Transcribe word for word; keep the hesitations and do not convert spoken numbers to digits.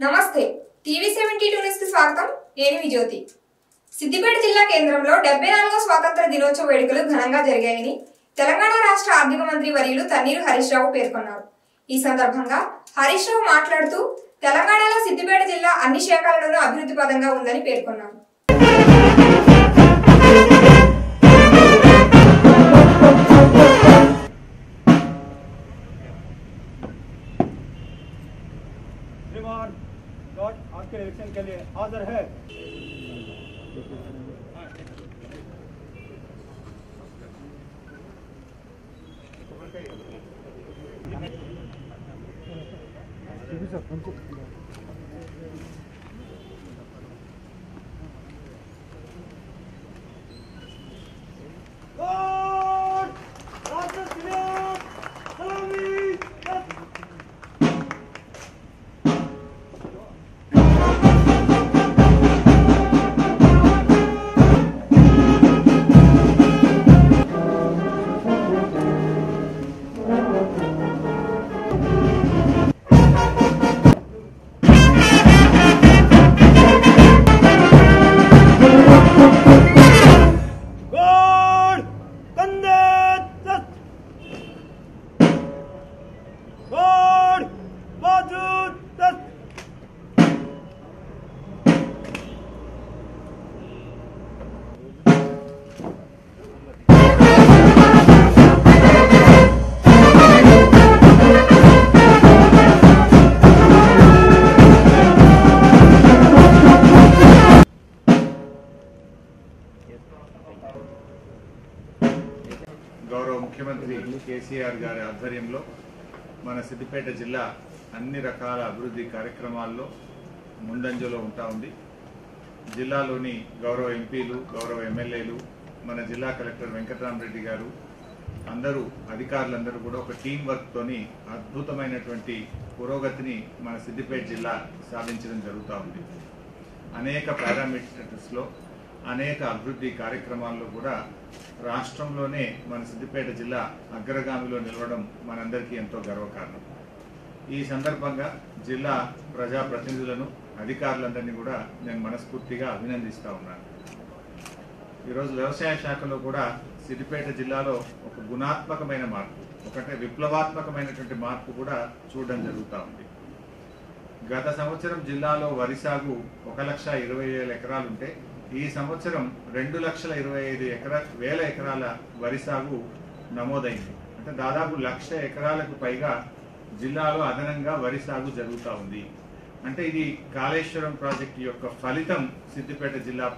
నమస్తే TV seventy two news కి స్వాగతం. నేను విజ్యోతి. సిద్దిపేట జిల్లా కేంద్రంలో డెబ్బై నాలుగో స్వాతంత్ర దినోత్సవ వేడుకలు ఘనంగా జరిగాయని తెలంగాణ రాష్ట్ర ఆర్థిక మంత్రి వర్యులు తన్నీరు హరీష్ రావు పేర్కొన్నారు. ఈ సందర్భంగా హరీష్ రావు మాట్లాడుతూ తెలంగాణలో సిద్దిపేట జిల్లా అన్ని శాఖలలోనూ అభివృద్ధి పదంగా ఉందని పేర్కొన్నారు. आपके इलेक्शन के लिए हाजिर है। గౌరవ ముఖ్యమంత్రి కేసీఆర్ గారి ఆధ్వర్యంలో మన సిద్దిపేట జిల్లా అన్ని రకాల అభివృద్ధి కార్యక్రమాల్లో ముందంజలో ఉంటా ఉంది. జిల్లాలోని గౌరవ ఎంపీలు, గౌరవ ఎమ్మెల్యేలు, మన జిల్లా కలెక్టర్ వెంకటరామరెడ్డి గారు, అందరూ అధికారులందరూ కూడా ఒక టీం వర్క్తోని అద్భుతమైనటువంటి పురోగతిని మన సిద్దిపేట జిల్లా సాధించడం జరుగుతూ ఉంది. అనేక పారామీటర్స్లో అనేక అభివృద్ధి కార్యక్రమాల్లో కూడా రాష్ట్రంలోనే మన సిద్దిపేట జిల్లా అగ్రగామిలో నిలవడం మనందరికీ ఎంతో గర్వకారణం. ఈ సందర్భంగా జిల్లా ప్రజాప్రతినిధులను, అధికారులందరినీ కూడా నేను మనస్ఫూర్తిగా అభినందిస్తూ ఉన్నాను. ఈరోజు వ్యవసాయ శాఖలో కూడా సిద్దిపేట జిల్లాలో ఒక గుణాత్మకమైన మార్పు, ఒకటే విప్లవాత్మకమైనటువంటి మార్పు కూడా చూడడం జరుగుతూ ఉంది. గత సంవత్సరం జిల్లాలో వరి సాగు ఒక లక్ష ఇరవై వేల ఎకరాలుంటే ఈ సంవత్సరం రెండు లక్షల ఇరవై ఐదు ఎకరా వేల ఎకరాల వరి సాగు నమోదైంది. అంటే దాదాపు లక్ష ఎకరాలకు పైగా జిల్లాలో అదనంగా వరి సాగు జరుగుతూ ఉంది. అంటే ఇది కాళేశ్వరం ప్రాజెక్టు యొక్క ఫలితం సిద్దిపేట జిల్లా